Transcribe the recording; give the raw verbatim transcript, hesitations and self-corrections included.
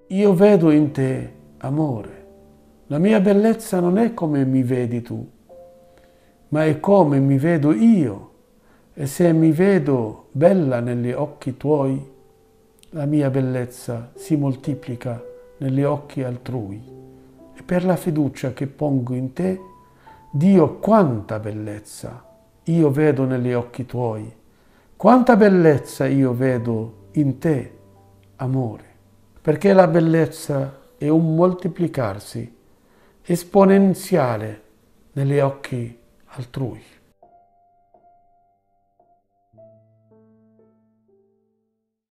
io vedo in te amore. La mia bellezza non è come mi vedi tu, ma è come mi vedo io. E se mi vedo bella negli occhi tuoi, la mia bellezza si moltiplica negli occhi altrui. E per la fiducia che pongo in te, Dio, quanta bellezza io vedo negli occhi tuoi, quanta bellezza io vedo in te, amore. Perché la bellezza è un moltiplicarsi esponenziale negli occhi altrui.